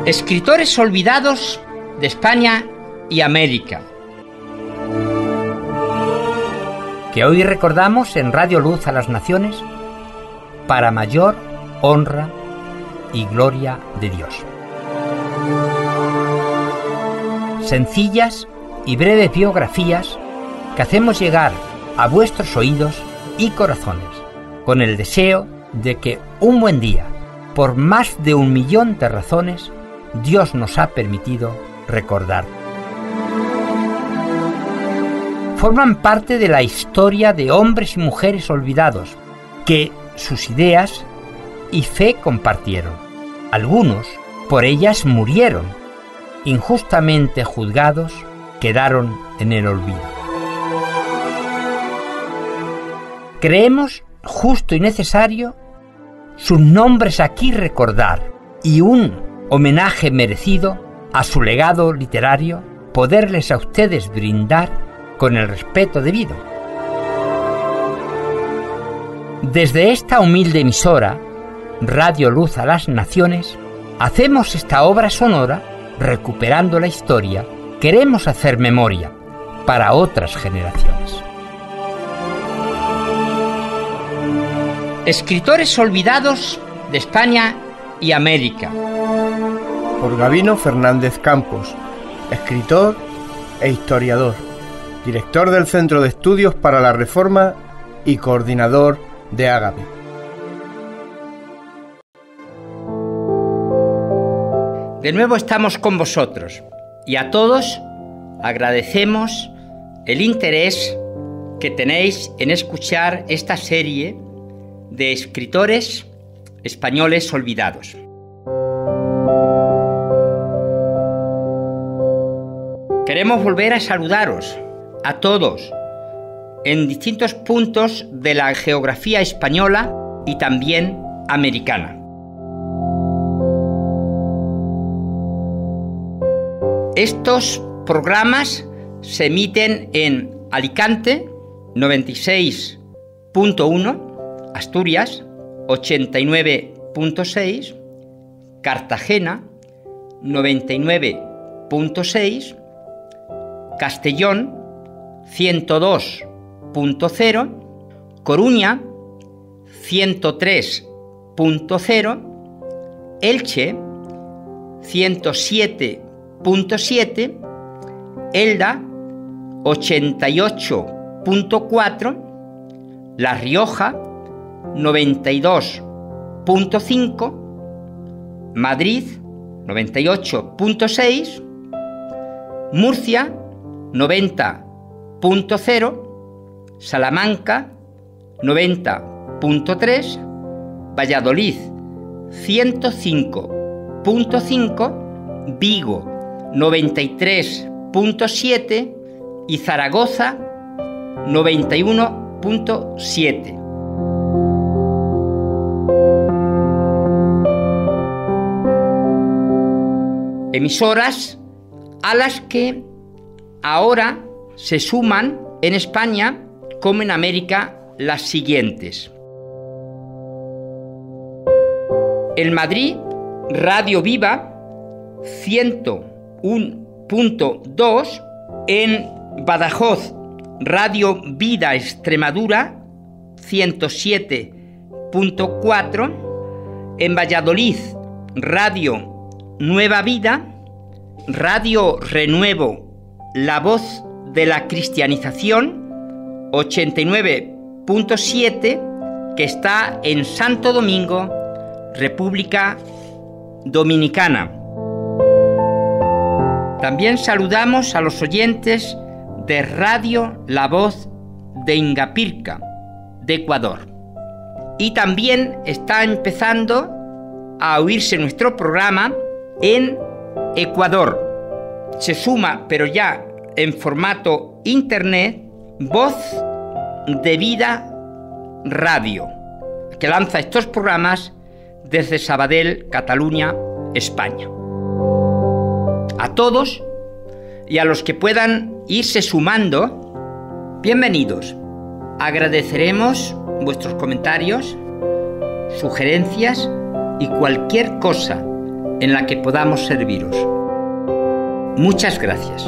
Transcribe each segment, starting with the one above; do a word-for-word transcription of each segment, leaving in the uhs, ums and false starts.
Escritores olvidados de España y América, que hoy recordamos en Radio Luz a las Naciones para mayor honra y gloria de Dios. Sencillas y breves biografías que hacemos llegar a vuestros oídos y corazones con el deseo de que un buen día, por más de un millón de razones, Dios nos ha permitido recordar. Forman parte de la historia de hombres y mujeres olvidados que sus ideas y fe compartieron. Algunos por ellas murieron, injustamente juzgados, quedaron en el olvido. Creemos justo y necesario sus nombres aquí recordar y un homenaje merecido a su legado literario poderles a ustedes brindar con el respeto debido. Desde esta humilde emisora, Radio Luz a las Naciones, hacemos esta obra sonora recuperando la historia. Queremos hacer memoria para otras generaciones. Escritores olvidados de España y América. Por Gabino Fernández Campos, escritor e historiador, director del Centro de Estudios para la Reforma y coordinador de Ágape. De nuevo estamos con vosotros y a todos agradecemos el interés que tenéis en escuchar esta serie de escritores españoles olvidados. Queremos volver a saludaros a todos en distintos puntos de la geografía española y también americana. Estos programas se emiten en Alicante, noventa y seis punto uno, Asturias, ochenta y nueve punto seis, Cartagena, noventa y nueve punto seis, Castellón, ciento dos punto cero, Coruña, ciento tres punto cero, Elche, ciento siete punto siete, Elda, ochenta y ocho punto cuatro, La Rioja, noventa y dos punto cinco, Madrid, noventa y ocho punto seis, Murcia, noventa punto cero, Salamanca, noventa punto tres, Valladolid, ciento cinco punto cinco, Vigo, noventa y tres punto siete y Zaragoza, noventa y uno punto siete. Emisoras a las que ahora se suman en España como en América las siguientes. En Madrid, Radio Viva, ciento uno punto dos, en Badajoz, Radio Vida Extremadura, ciento siete punto cuatro, en Valladolid, Radio Nueva Vida, Radio Renuevo, La Voz de la Cristianización, ochenta y nueve punto siete, que está en Santo Domingo, República Dominicana. También saludamos a los oyentes de Radio La Voz de Ingapirca, de Ecuador. Y también está empezando a oírse nuestro programa en Ecuador. Se suma, pero ya en formato internet, Voz de Vida Radio, que lanza estos programas desde Sabadell, Cataluña, España. A todos y a los que puedan irse sumando, bienvenidos. Agradeceremos vuestros comentarios, sugerencias y cualquier cosa en la que podamos serviros. Muchas gracias.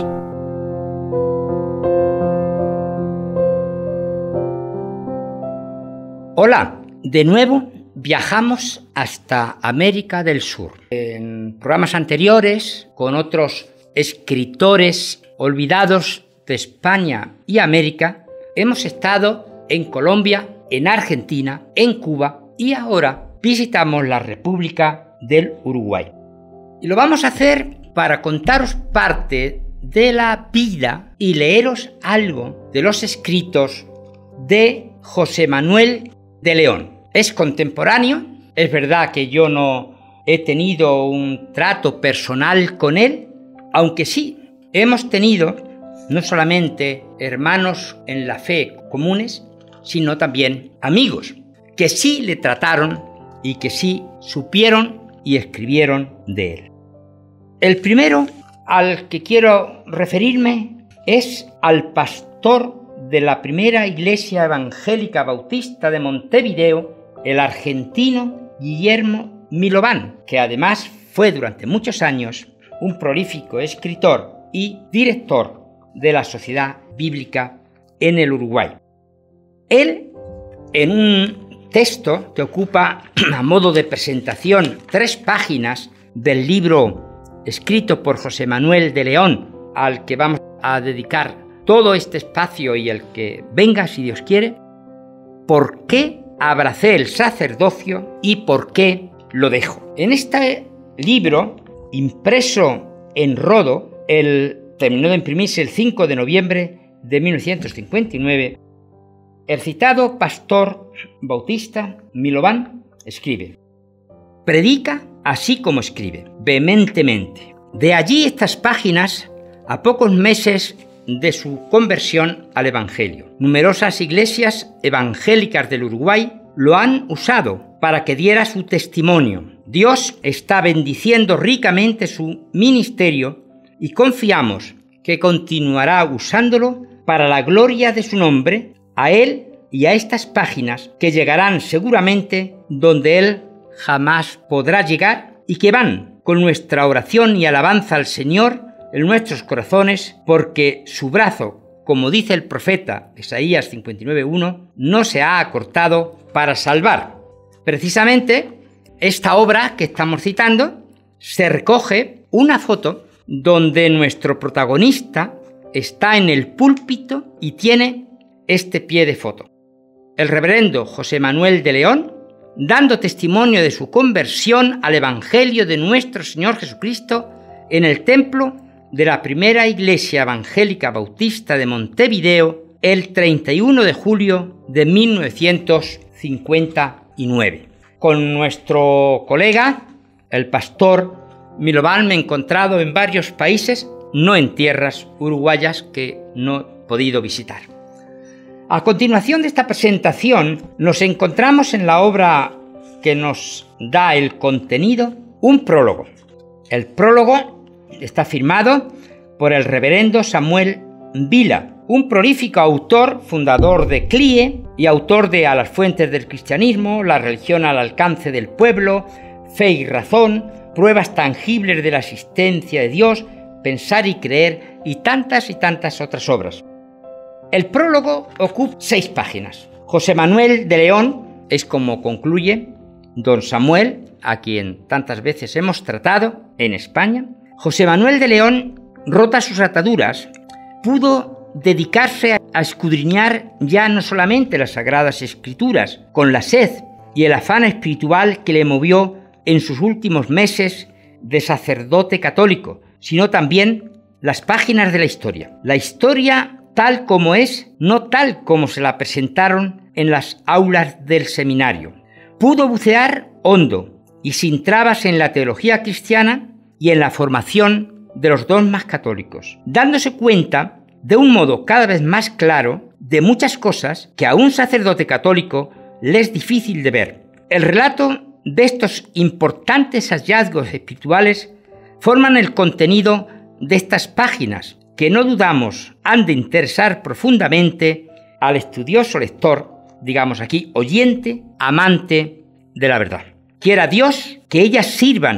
Hola, de nuevo viajamos hasta América del Sur. En programas anteriores, con otros escritores olvidados de España y América, hemos estado en Colombia, en Argentina, en Cuba y ahora visitamos la República del Uruguay. Y lo vamos a hacer para contaros parte de la vida y leeros algo de los escritos de José Manuel de León. Es contemporáneo, es verdad que yo no he tenido un trato personal con él, aunque sí hemos tenido no solamente hermanos en la fe comunes, sino también amigos, que sí le trataron y que sí supieron y escribieron de él. El primero al que quiero referirme es al pastor de la primera iglesia evangélica bautista de Montevideo, el argentino Guillermo Milován, que además fue durante muchos años un prolífico escritor y director de la Sociedad Bíblica en el Uruguay. Él, en un texto que ocupa a modo de presentación tres páginas del libro escrito por José Manuel de León, al que vamos a dedicar todo este espacio y el que venga si Dios quiere, ¿por qué abracé el sacerdocio y por qué lo dejo? En este libro, impreso en Rodo, el, terminó de imprimirse el cinco de noviembre de mil novecientos cincuenta y nueve, el citado pastor bautista Milován escribe: predica así como escribe, vehementemente. De allí estas páginas a pocos meses de su conversión al Evangelio. Numerosas iglesias evangélicas del Uruguay lo han usado para que diera su testimonio. Dios está bendiciendo ricamente su ministerio y confiamos que continuará usándolo para la gloria de su nombre, a él y a estas páginas que llegarán seguramente donde él jamás podrá llegar y que van con nuestra oración y alabanza al Señor en nuestros corazones, porque su brazo, como dice el profeta Isaías cincuenta y nueve uno, no se ha acortado para salvar. Precisamente, esta obra que estamos citando se recoge una foto donde nuestro protagonista está en el púlpito y tiene este pie de foto. El reverendo José Manuel de León, dando testimonio de su conversión al Evangelio de nuestro Señor Jesucristo en el templo de la primera iglesia evangélica bautista de Montevideo el treinta y uno de julio de mil novecientos cincuenta y nueve. Con nuestro colega, el pastor Milován, me he encontrado en varios países, no en tierras uruguayas que no he podido visitar. A continuación de esta presentación, nos encontramos en la obra que nos da el contenido, un prólogo. El prólogo está firmado por el reverendo Samuel Vila, un prolífico autor, fundador de C L I E y autor de A las fuentes del cristianismo, La religión al alcance del pueblo, Fe y razón, Pruebas tangibles de la existencia de Dios, Pensar y creer y tantas y tantas otras obras. El prólogo ocupa seis páginas. José Manuel de León es como concluye don Samuel, a quien tantas veces hemos tratado en España. José Manuel de León, rotas sus ataduras, pudo dedicarse a escudriñar ya no solamente las Sagradas Escrituras, con la sed y el afán espiritual que le movió en sus últimos meses de sacerdote católico, sino también las páginas de la historia. La historia tal como es, no tal como se la presentaron en las aulas del seminario. Pudo bucear hondo y sin trabas en la teología cristiana y en la formación de los dogmas católicos, dándose cuenta de un modo cada vez más claro de muchas cosas que a un sacerdote católico le es difícil de ver. El relato de estos importantes hallazgos espirituales forman el contenido de estas páginas, que no dudamos han de interesar profundamente al estudioso lector, digamos aquí, oyente, amante de la verdad. Quiera Dios que ellas sirvan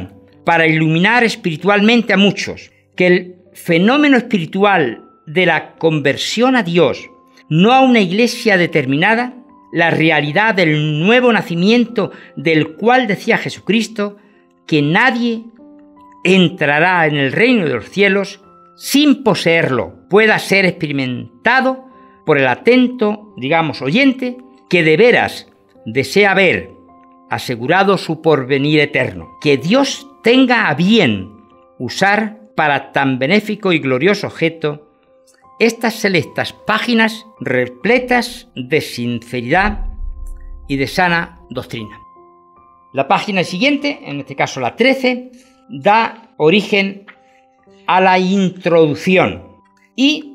para iluminar espiritualmente a muchos, que el fenómeno espiritual de la conversión a Dios, no a una iglesia determinada, la realidad del nuevo nacimiento del cual decía Jesucristo que nadie entrará en el reino de los cielos sin poseerlo, pueda ser experimentado por el atento, digamos, oyente, que de veras desea ver asegurado su porvenir eterno. Que Dios tenga a bien usar para tan benéfico y glorioso objeto estas selectas páginas repletas de sinceridad y de sana doctrina. La página siguiente, en este caso la trece, da origen a la introducción y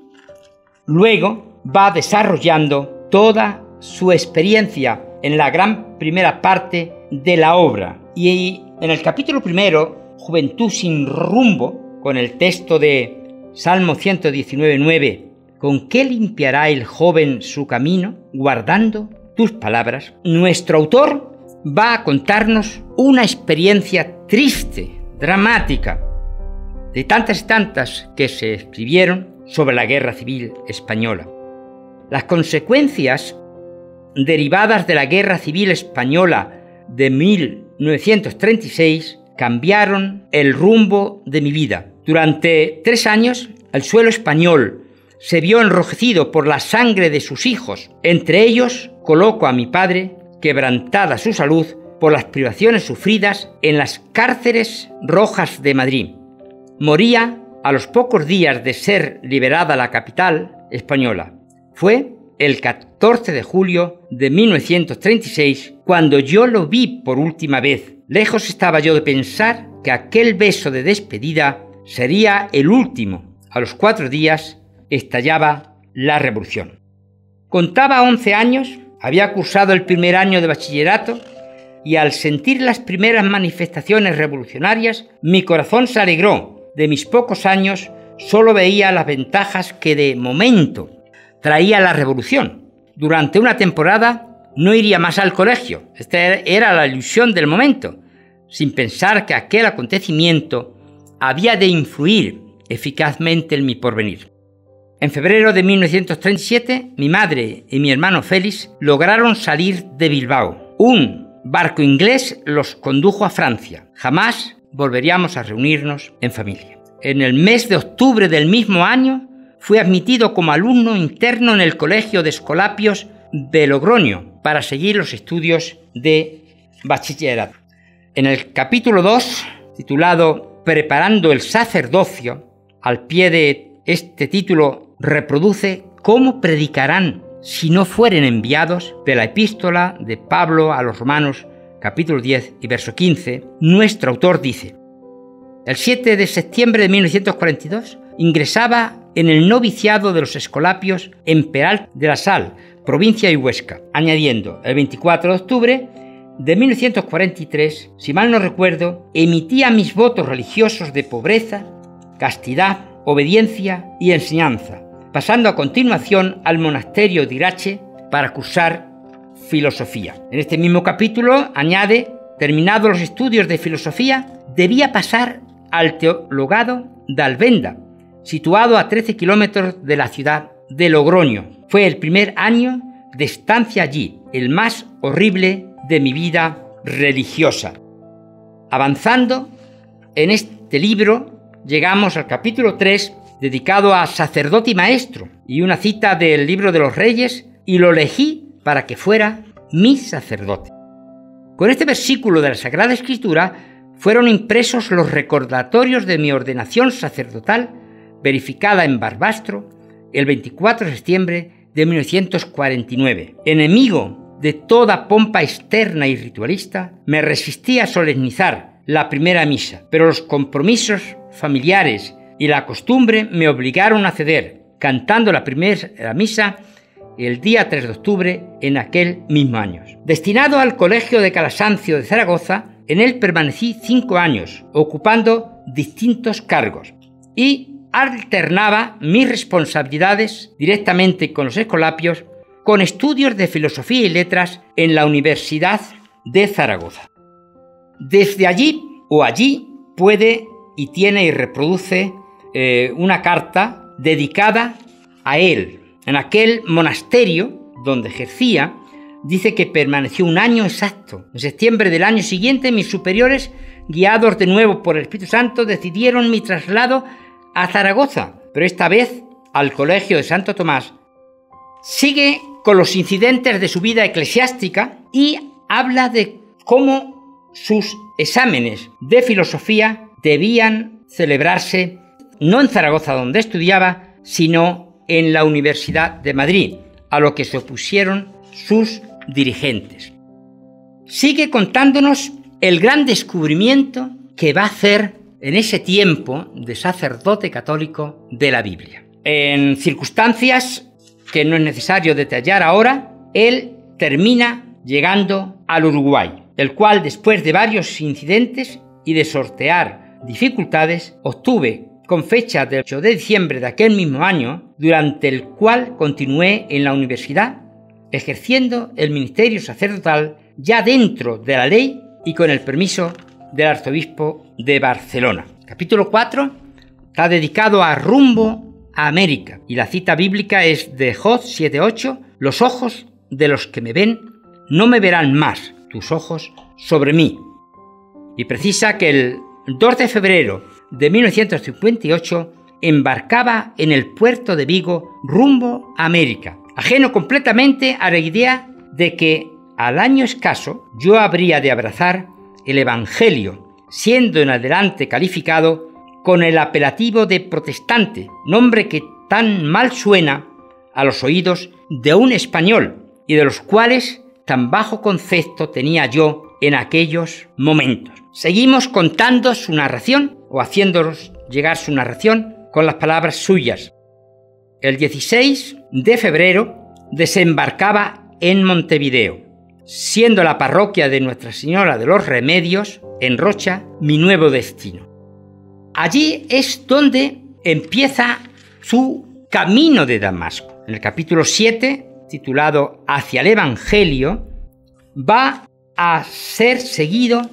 luego va desarrollando toda su experiencia en la gran primera parte de la obra. Y en el capítulo primero, Juventud sin rumbo, con el texto de Salmo ciento diecinueve, nueve, ¿con qué limpiará el joven su camino? Guardando tus palabras. Nuestro autor va a contarnos una experiencia triste, dramática, de tantas y tantas que se escribieron sobre la Guerra Civil Española. Las consecuencias derivadas de la Guerra Civil Española de mil novecientos treinta y seis cambiaron el rumbo de mi vida. Durante tres años, el suelo español se vio enrojecido por la sangre de sus hijos. Entre ellos, coloco a mi padre, quebrantada su salud por las privaciones sufridas en las cárceles rojas de Madrid. Moría a los pocos días de ser liberada la capital española. Fue el catorce de julio de mil novecientos treinta y seis cuando yo lo vi por última vez. Lejos estaba yo de pensar que aquel beso de despedida sería el último. A los cuatro días estallaba la revolución. Contaba once años, había cursado el primer año de bachillerato y al sentir las primeras manifestaciones revolucionarias, mi corazón se alegró. De mis pocos años solo veía las ventajas que de momento traía la revolución. Durante una temporada no iría más al colegio. Esta era la ilusión del momento, sin pensar que aquel acontecimiento había de influir eficazmente en mi porvenir. En febrero de mil novecientos treinta y siete, mi madre y mi hermano Félix lograron salir de Bilbao. Un barco inglés los condujo a Francia. Jamás volveríamos a reunirnos en familia. En el mes de octubre del mismo año, fui admitido como alumno interno en el Colegio de Escolapios de Logroño para seguir los estudios de bachillerato. En el capítulo dos, titulado Preparando el sacerdocio, al pie de este título reproduce cómo predicarán si no fueren enviados, de la epístola de Pablo a los Romanos, capítulo diez y verso quince, nuestro autor dice: el siete de septiembre de mil novecientos cuarenta y dos ingresaba en el noviciado de los Escolapios en Peral de la Sal, provincia de Huesca, añadiendo, el veinticuatro de octubre de mil novecientos cuarenta y tres, si mal no recuerdo, emitía mis votos religiosos de pobreza, castidad, obediencia y enseñanza, pasando a continuación al monasterio de Irache para cursar filosofía. En este mismo capítulo añade, terminados los estudios de filosofía, debía pasar al teologado de Alvenda, situado a trece kilómetros de la ciudad de Logroño. Fue el primer año de estancia allí, el más horrible de mi vida religiosa. Avanzando en este libro, llegamos al capítulo tres, dedicado a sacerdote y maestro, y una cita del libro de los Reyes, y lo elegí para que fuera mi sacerdote. Con este versículo de la Sagrada Escritura fueron impresos los recordatorios de mi ordenación sacerdotal, verificada en Barbastro el veinticuatro de septiembre de mil novecientos cuarenta y nueve. Enemigo de toda pompa externa y ritualista, me resistí a solemnizar la primera misa, pero los compromisos familiares y la costumbre me obligaron a ceder, cantando la primera misa el día tres de octubre en aquel mismo año. Destinado al Colegio de Calasancio de Zaragoza, en él permanecí cinco años, ocupando distintos cargos, y alternaba mis responsabilidades directamente con los escolapios con estudios de filosofía y letras en la Universidad de Zaragoza. Desde allí o allí puede y tiene y reproduce eh, una carta dedicada a él. En aquel monasterio donde ejercía, dice que permaneció un año exacto. En septiembre del año siguiente, mis superiores, guiados de nuevo por el Espíritu Santo, decidieron mi traslado a Zaragoza, pero esta vez al Colegio de Santo Tomás. Sigue con los incidentes de su vida eclesiástica y habla de cómo sus exámenes de filosofía debían celebrarse no en Zaragoza, donde estudiaba, sino en la Universidad de Madrid, a lo que se opusieron sus dirigentes. Sigue contándonos el gran descubrimiento que va a hacer en ese tiempo de sacerdote católico de la Biblia. En circunstancias que no es necesario detallar ahora, él termina llegando al Uruguay, el cual, después de varios incidentes y de sortear dificultades, obtuve con fecha del ocho de diciembre de aquel mismo año, durante el cual continué en la universidad, ejerciendo el ministerio sacerdotal ya dentro de la ley y con el permiso del arzobispo de Barcelona. Capítulo cuatro está dedicado a rumbo a América, y la cita bíblica es de Job siete ocho: los ojos de los que me ven no me verán más, tus ojos sobre mí. Y precisa que el dos de febrero de mil novecientos cincuenta y ocho embarcaba en el puerto de Vigo rumbo a América, ajeno completamente a la idea de que al año escaso yo habría de abrazar el Evangelio, siendo en adelante calificado con el apelativo de protestante, nombre que tan mal suena a los oídos de un español y de los cuales tan bajo concepto tenía yo en aquellos momentos. Seguimos contando su narración, o haciéndonos llegar su narración, con las palabras suyas. El dieciséis de febrero desembarcaba en Montevideo, siendo la parroquia de Nuestra Señora de los Remedios, en Rocha, mi nuevo destino. Allí es donde empieza su camino de Damasco. En el capítulo siete, titulado Hacia el Evangelio, va a ser seguido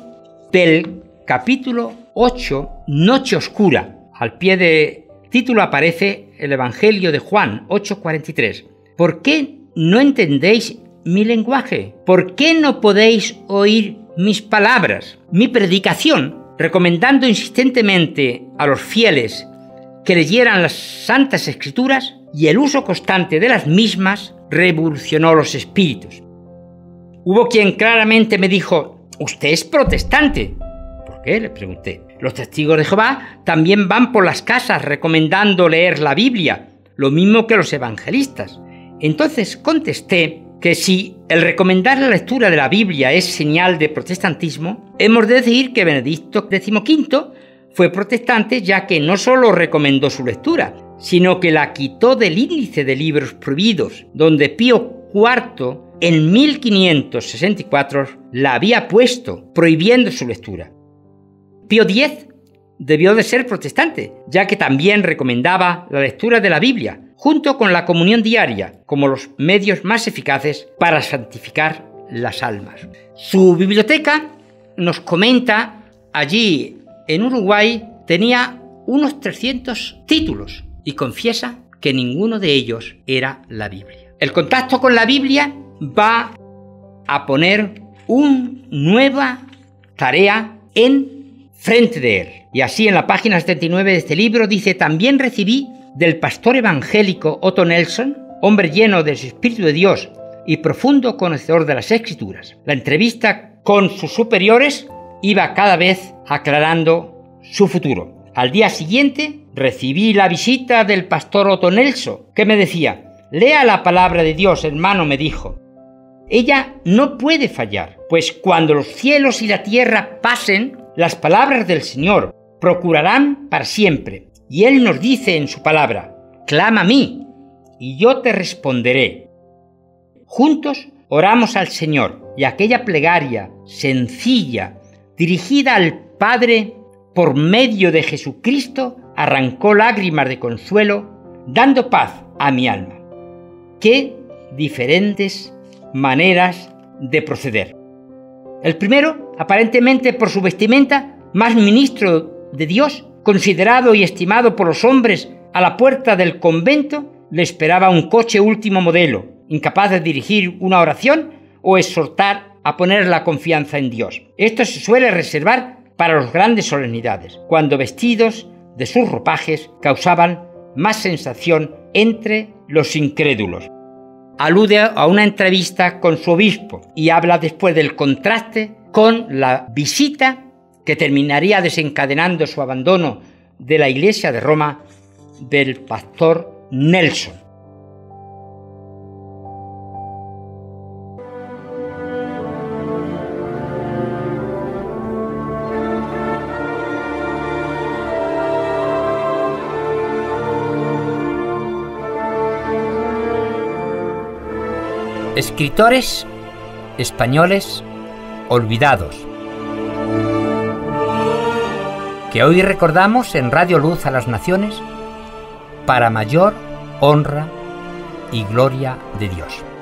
del capítulo ocho, Noche Oscura. Al pie de título aparece el Evangelio de Juan ocho cuarenta y tres. ¿Por qué no entendéis mi lenguaje? ¿Por qué no podéis oír mis palabras? Mi predicación, recomendando insistentemente a los fieles que leyeran las Santas Escrituras y el uso constante de las mismas, revolucionó los espíritus. Hubo quien claramente me dijo: «Usted es protestante». ¿Por qué?, le pregunté. «Los testigos de Jehová también van por las casas recomendando leer la Biblia, lo mismo que los evangelistas». Entonces contesté que si el recomendar la lectura de la Biblia es señal de protestantismo, hemos de decir que Benedicto decimoquinto fue protestante, ya que no solo recomendó su lectura, sino que la quitó del índice de libros prohibidos, donde Pío cuarto en mil quinientos sesenta y cuatro la había puesto, prohibiendo su lectura. Pío X debió de ser protestante, ya que también recomendaba la lectura de la Biblia, junto con la comunión diaria, como los medios más eficaces para santificar las almas. Su biblioteca, nos comenta, allí en Uruguay tenía unos trescientos títulos y confiesa que ninguno de ellos era la Biblia. El contacto con la Biblia va a poner una nueva tarea en frente de él. Y así en la página setenta y nueve de este libro dice: también recibí del pastor evangélico Otto Nelson, hombre lleno del Espíritu de Dios y profundo conocedor de las Escrituras. La entrevista con sus superiores iba cada vez aclarando su futuro. Al día siguiente recibí la visita del pastor Otto Nelson, que me decía: lea la palabra de Dios, hermano, me dijo. Ella no puede fallar, pues cuando los cielos y la tierra pasen, las palabras del Señor procurarán para siempre. Y Él nos dice en su palabra: clama a mí, y yo te responderé. Juntos oramos al Señor, y aquella plegaria sencilla, dirigida al Padre por medio de Jesucristo, arrancó lágrimas de consuelo, dando paz a mi alma. Qué diferentes maneras de proceder. El primero, aparentemente por su vestimenta, más ministro de Dios, considerado y estimado por los hombres, a la puerta del convento le esperaba un coche último modelo, incapaz de dirigir una oración o exhortar a poner la confianza en Dios. Esto se suele reservar para las grandes solemnidades, cuando vestidos de sus ropajes causaban más sensación entre los incrédulos. Alude a una entrevista con su obispo y habla después del contraste con la visita que terminaría desencadenando su abandono de la Iglesia de Roma del pastor Nelson. Escritores españoles olvidados, que hoy recordamos en Radio Luz a las Naciones para mayor honra y gloria de Dios.